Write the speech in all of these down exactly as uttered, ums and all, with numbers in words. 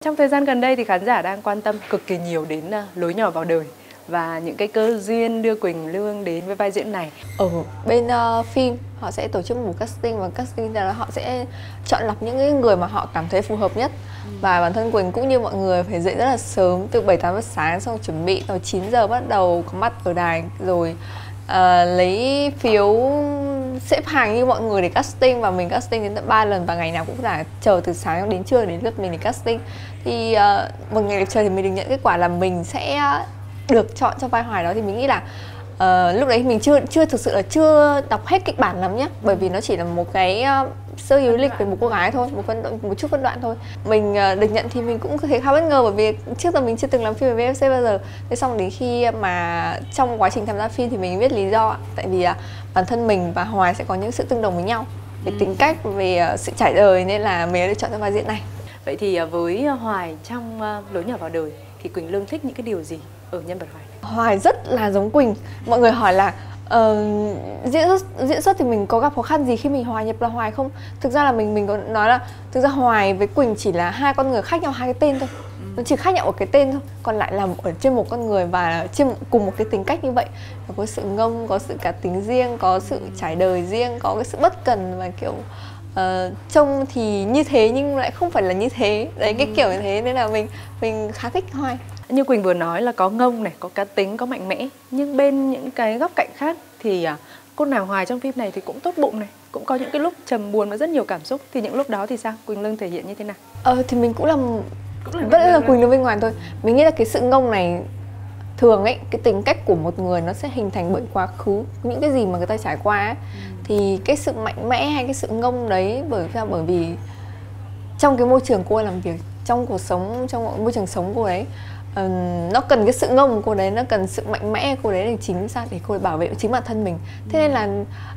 Trong thời gian gần đây thì khán giả đang quan tâm cực kỳ nhiều đến Lối Nhỏ Vào Đời và những cái cơ duyên đưa Quỳnh Lương đến với vai diễn này. Ở bên uh, phim họ sẽ tổ chức một casting, và casting là họ sẽ chọn lọc những cái người mà họ cảm thấy phù hợp nhất. Ừ. Và bản thân Quỳnh cũng như mọi người phải dậy rất là sớm, từ bảy tám giờ sáng, xong chuẩn bị vào chín giờ bắt đầu có mặt ở đài, rồi uh, lấy phiếu xếp hàng như mọi người để casting. Và mình casting đến tận ba lần, và ngày nào cũng là chờ từ sáng đến trưa đến lượt mình để casting. Thì uh, một ngày đẹp trời thì mình được nhận kết quả là mình sẽ được chọn cho vai Hoài đó. Thì mình nghĩ là uh, lúc đấy mình chưa chưa thực sự là chưa đọc hết kịch bản lắm nhé, bởi vì nó chỉ là một cái uh, sơ yếu lịch về một cô gái thôi, một phân đoạn, một chút phân đoạn thôi. Mình uh, được nhận thì mình cũng thấy khá bất ngờ, bởi vì trước giờ mình chưa từng làm phim về vê ép xê bao giờ. Thế xong đến khi mà trong quá trình tham gia phim thì mình biết lý do, tại vì uh, bản thân mình và Hoài sẽ có những sự tương đồng với nhau về tính cách, về uh, sự trải đời, nên là mình đã được chọn cho vai diễn này. Vậy thì uh, với Hoài trong uh, Lối Nhỏ Vào Đời thì Quỳnh Lương thích những cái điều gì ở nhân vật Hoài này? Hoài rất là giống Quỳnh. Mọi người hỏi là uh, diễn xuất diễn xuất thì mình có gặp khó khăn gì khi mình hòa nhập là Hoài không? Thực ra là mình mình có nói là thực ra Hoài với Quỳnh chỉ là hai con người khác nhau hai cái tên thôi. Ừ. Nó chỉ khác nhau ở cái tên thôi, còn lại là ở trên một con người và trên cùng một cái tính cách như vậy. Có sự ngông, có sự cá tính riêng, có sự trải đời riêng, có cái sự bất cần và kiểu Uh, trông thì như thế nhưng lại không phải là như thế. Đấy, cái kiểu như thế, nên là mình mình khá thích Hoài. Như Quỳnh vừa nói là có ngông này, có cá tính, có mạnh mẽ. Nhưng bên những cái góc cạnh khác thì uh, cô nàng Hoài trong phim này thì cũng tốt bụng này, cũng có những cái lúc trầm buồn và rất nhiều cảm xúc. Thì những lúc đó thì sao? Quỳnh Lương thể hiện như thế nào? Ờ thì mình cũng là, cũng là vẫn là Quỳnh Lương bên ngoài thôi. Mình nghĩ là cái sự ngông này thường ấy, cái tính cách của một người nó sẽ hình thành bởi quá khứ, những cái gì mà người ta trải qua ấy. Ừ. Thì cái sự mạnh mẽ hay cái sự ngông đấy bởi sao? Bởi vì trong cái môi trường cô ấy làm việc, trong cuộc sống, trong môi trường sống cô ấy, uh, nó cần cái sự ngông của cô đấy, nó cần sự mạnh mẽ của cô đấy để chính ra để cô ấy bảo vệ chính bản thân mình. Thế nên là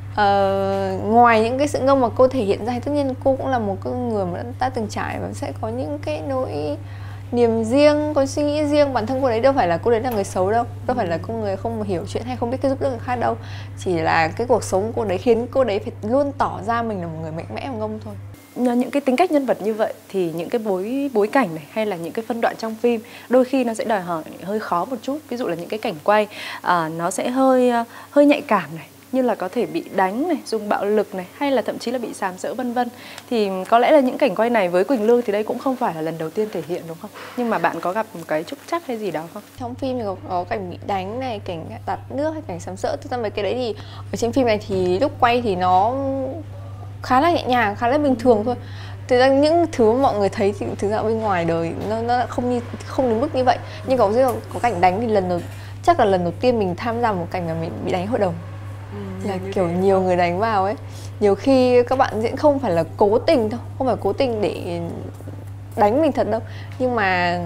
uh, ngoài những cái sự ngông mà cô thể hiện ra thì tất nhiên cô cũng là một con người mà đã từng trải và sẽ có những cái nỗi niềm riêng, có suy nghĩ riêng. Bản thân cô đấy đâu phải là cô đấy là người xấu đâu, đâu phải là con người không hiểu chuyện hay không biết cái giúp đỡ người khác đâu. Chỉ là cái cuộc sống của cô đấy khiến cô đấy phải luôn tỏ ra mình là một người mạnh mẽ và ngông thôi. Những cái tính cách nhân vật như vậy thì những cái bối bối cảnh này hay là những cái phân đoạn trong phim đôi khi nó sẽ đòi hỏi hơi khó một chút. Ví dụ là những cái cảnh quay à, nó sẽ hơi hơi nhạy cảm này, như là có thể bị đánh này, dùng bạo lực này, hay là thậm chí là bị sàm sỡ vân vân. Thì có lẽ là những cảnh quay này với Quỳnh Lương thì đây cũng không phải là lần đầu tiên thể hiện, đúng không? Nhưng mà bạn có gặp một cái trúc trắc hay gì đó không? Trong phim thì có, có cảnh bị đánh này, cảnh tạt nước hay cảnh sàm sỡ. Thực ra mấy cái đấy thì ở trên phim này thì lúc quay thì nó khá là nhẹ nhàng, khá là bình thường thôi. Thực ra những thứ mà mọi người thấy thì thực ra bên ngoài đời nó nó không như không đến mức như vậy. Nhưng có có, có cảnh đánh thì lần đầu chắc là lần đầu tiên mình tham gia một cảnh mà mình bị đánh hội đồng. Ừ, là kiểu thế. Nhiều người đánh vào ấy. Nhiều khi các bạn diễn không phải là cố tình đâu, không phải cố tình để đánh mình thật đâu. Nhưng mà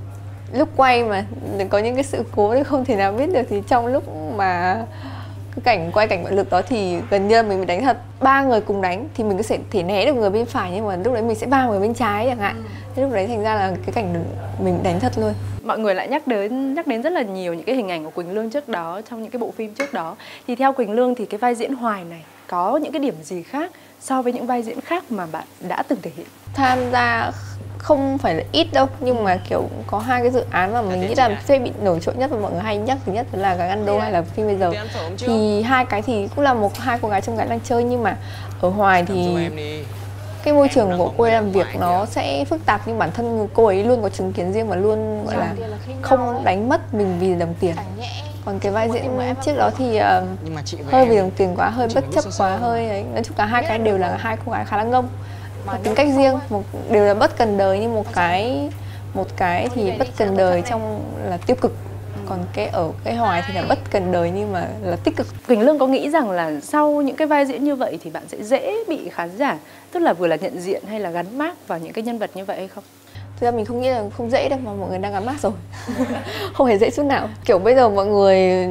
lúc quay mà có những cái sự cố thì không thể nào biết được. Thì trong lúc mà cái cảnh quay cảnh bạo lực đó thì gần như là mình bị đánh thật. Ba người cùng đánh thì mình có thể thể né được người bên phải, nhưng mà lúc đấy mình sẽ ba người bên trái chẳng hạn. Ừ. Thế lúc đấy thành ra là cái cảnh mình đánh thật luôn. Mọi người lại nhắc đến nhắc đến rất là nhiều những cái hình ảnh của Quỳnh Lương trước đó trong những cái bộ phim trước đó. Thì theo Quỳnh Lương thì cái vai diễn Hoài này có những cái điểm gì khác so với những vai diễn khác mà bạn đã từng thể hiện? Tham gia không phải là ít đâu, nhưng mà kiểu có hai cái dự án mà mình nghĩ là sẽ bị nổi trội nhất và mọi người hay nhắc thứ nhất là Gái Ăn Đô hay là phim bây giờ. Thì hai cái thì cũng là một hai cô gái trong Gái Đang Chơi, nhưng mà ở Hoài thì cái môi trường của cô ấy làm việc nó sẽ phức tạp, nhưng bản thân cô ấy luôn có chứng kiến riêng và luôn gọi là không đánh mất mình vì đồng tiền. Còn cái vai diễn trước đó thì uh, hơi vì đồng tiền quá, hơi bất chấp quá, hơi ấy. Nói chung cả hai cái đều là hai cô gái khá là ngông, một tính cách riêng, một đều là bất cần đời, nhưng một cái một cái thì bất cần đời trong là tiêu cực, còn cái ở cái Hoài thì là bất cần đời nhưng mà là tích cực. Quỳnh Lương có nghĩ rằng là sau những cái vai diễn như vậy thì bạn sẽ dễ bị khán giả, tức là vừa là nhận diện hay là gắn mác vào những cái nhân vật như vậy hay không? Thực ra mình không nghĩ là không dễ đâu, mà mọi người đang gắn mác rồi. Không hề dễ chút nào. Kiểu bây giờ mọi người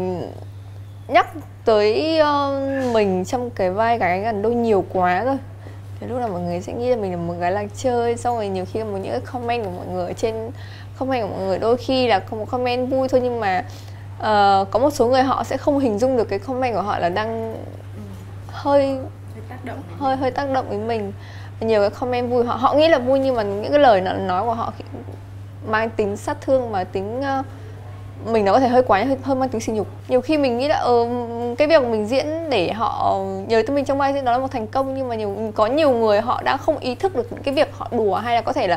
nhắc tới uh, mình trong cái vai Gái Ăn Đô nhiều quá rồi. Thì lúc nào mọi người sẽ nghĩ là mình là một gái làng chơi. Xong rồi nhiều khi có những cái comment của mọi người ở trên comment của mọi người đôi khi là có một comment vui thôi, nhưng mà uh, có một số người họ sẽ không hình dung được cái comment của họ là đang hơi hơi tác động hơi hơi tác động với mình. nhiều cái comment vui, họ họ nghĩ là vui nhưng mà những cái lời nói của họ mang tính sát thương và tính uh, mình nó có thể hơi quá, hơi, hơi mang tính sỉ nhục. Nhiều khi mình nghĩ là ờ, cái việc mình diễn để họ nhớ tới mình trong vai diễn đó là một thành công, nhưng mà nhiều có nhiều người họ đã không ý thức được những cái việc họ đùa, hay là có thể là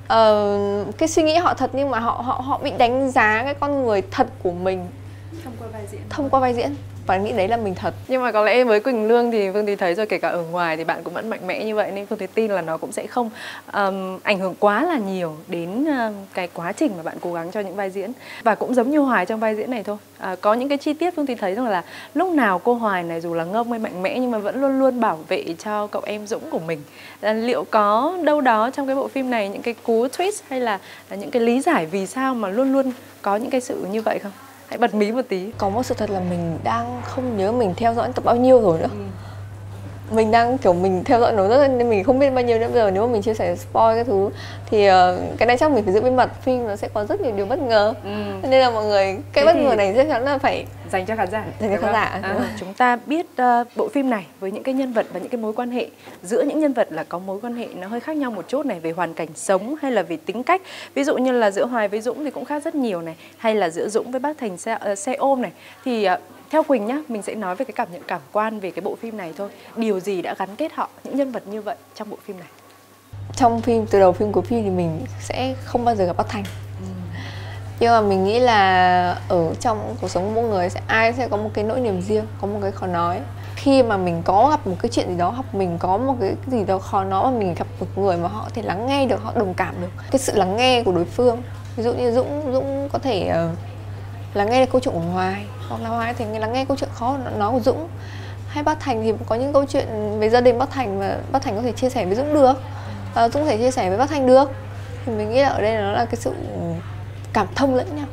uh, cái suy nghĩ họ thật nhưng mà họ họ họ bị đánh giá cái con người thật của mình thông qua vai diễn. Thông qua vai diễn và nghĩ đấy là mình thật. Nhưng mà có lẽ với Quỳnh Lương thì Phương Thúy thấy rồi, kể cả ở ngoài thì bạn cũng vẫn mạnh mẽ như vậy, nên Phương Thúy tin là nó cũng sẽ không um, ảnh hưởng quá là nhiều đến uh, cái quá trình mà bạn cố gắng cho những vai diễn. Và cũng giống như Hoài trong vai diễn này thôi, à, có những cái chi tiết Phương Thúy thấy rằng là lúc nào cô Hoài này dù là ngông hay mạnh mẽ nhưng mà vẫn luôn luôn bảo vệ cho cậu em Dũng của mình. À, liệu có đâu đó trong cái bộ phim này những cái cú twist hay là những cái lý giải vì sao mà luôn luôn có những cái sự như vậy không? Hãy bật mí một tí. Có một sự thật là mình đang không nhớ mình theo dõi tập bao nhiêu rồi nữa. Ừ. Mình đang kiểu mình theo dõi nó rất nên mình không biết bao nhiêu nữa. Bây giờ nếu mà mình chia sẻ spoil cái thứ thì uh, cái này chắc mình phải giữ bí mật. Phim nó sẽ có rất nhiều điều bất ngờ. Ừ. Nên là mọi người cái Thế bất ngờ này chắc chắn là phải dành cho khán giả. Dành cho khán giả. À, chúng ta biết uh, bộ phim này với những cái nhân vật và những cái mối quan hệ giữa những nhân vật là có mối quan hệ nó hơi khác nhau một chút này, về hoàn cảnh sống hay là về tính cách. Ví dụ như là giữa Hoài với Dũng thì cũng khác rất nhiều này, hay là giữa Dũng với bác Thành xe, uh, xe ôm này. Thì uh, theo Quỳnh nhá, mình sẽ nói về cái cảm nhận cảm quan về cái bộ phim này thôi. Điều gì đã gắn kết họ, những nhân vật như vậy trong bộ phim này? Trong phim, từ đầu phim của phim thì mình sẽ không bao giờ gặp bác Thành. Ừ. Nhưng mà mình nghĩ là ở trong cuộc sống của mỗi người sẽ ai sẽ có một cái nỗi niềm riêng, có một cái khó nói. Khi mà mình có gặp một cái chuyện gì đó, hoặc mình có một cái gì đó khó nói mà mình gặp một người mà họ có thể lắng nghe được, họ đồng cảm được cái sự lắng nghe của đối phương. Ví dụ như Dũng, Dũng có thể uh, lắng nghe được câu chuyện của Hoài, hoặc là Hoài thì lắng nghe câu chuyện khó nói của Dũng. Hay bác Thành thì có những câu chuyện về gia đình bác Thành và bác Thành có thể chia sẻ với Dũng được, uh, Dũng có thể chia sẻ với bác Thành được. Thì mình nghĩ là ở đây nó là cái sự cảm thông lẫn nhau.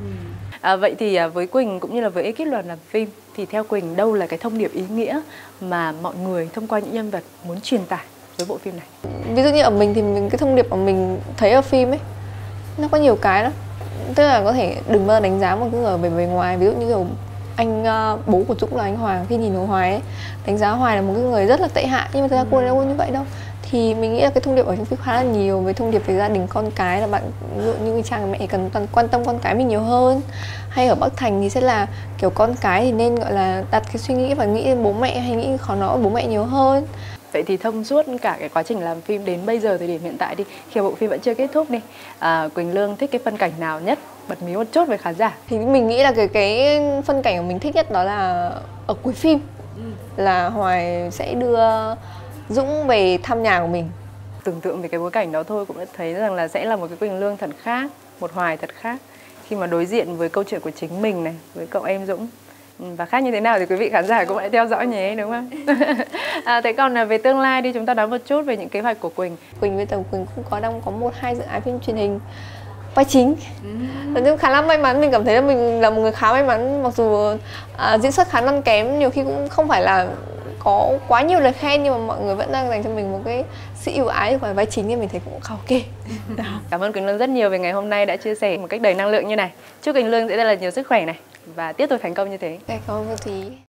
À, vậy thì với Quỳnh cũng như là với ekip đoàn làm phim thì theo Quỳnh đâu là cái thông điệp ý nghĩa mà mọi người thông qua những nhân vật muốn truyền tải với bộ phim này? Ví dụ như ở mình thì mình cái thông điệp mà mình thấy ở phim ấy nó có nhiều cái lắm. Tức là có thể đừng bao giờ đánh giá một cái người về bề ngoài. Ví dụ như kiểu anh uh, bố của Dũng là anh Hoàng, khi nhìn vào Hoài ấy, đánh giá Hoài là một cái người rất là tệ hại, nhưng mà thực ra cô ấy đâu có như vậy đâu. Thì mình nghĩ là cái thông điệp ở trong phim khá là nhiều về thông điệp về gia đình con cái, là bạn ví dụ như cha mẹ cần toàn quan tâm con cái mình nhiều hơn. Hay ở Bắc Thành thì sẽ là kiểu con cái thì nên gọi là đặt cái suy nghĩ và nghĩ đến bố mẹ, hay nghĩ khó nói bố mẹ nhiều hơn. Vậy thì thông suốt cả cái quá trình làm phim đến bây giờ, thời điểm hiện tại đi, khi bộ phim vẫn chưa kết thúc đi, à, Quỳnh Lương thích cái phân cảnh nào nhất? Bật mí một chút với khán giả. Thì mình nghĩ là cái cái phân cảnh của mình thích nhất đó là ở cuối phim, ừ. là Hoài sẽ đưa Dũng về thăm nhà của mình. Tưởng tượng về cái bối cảnh đó thôi cũng đã thấy rằng là sẽ là một cái Quỳnh Lương thật khác, một Hoài thật khác khi mà đối diện với câu chuyện của chính mình này, với cậu em Dũng. Và khác như thế nào thì quý vị khán giả cũng hãy theo dõi nhé, đúng không? À, thế còn về tương lai đi, chúng ta nói một chút về những kế hoạch của Quỳnh. Quỳnh bây giờ Quỳnh cũng có đang có một hai dự án phim truyền hình vai chính. Nói chung khá là may mắn, mình cảm thấy là mình là một người khá may mắn, mặc dù à, diễn xuất khá non kém, nhiều khi cũng không phải là có quá nhiều lời khen, nhưng mà mọi người vẫn đang dành cho mình một cái sự ưu ái của vai chính, thì mình thấy cũng khá ok. Cảm ơn Quỳnh Lương rất nhiều về ngày hôm nay đã chia sẻ một cách đầy năng lượng như này. Chúc Quỳnh Lương sẽ rất là nhiều sức khỏe này và tiếp tục thành công như thế. Cảm ơn Thúy.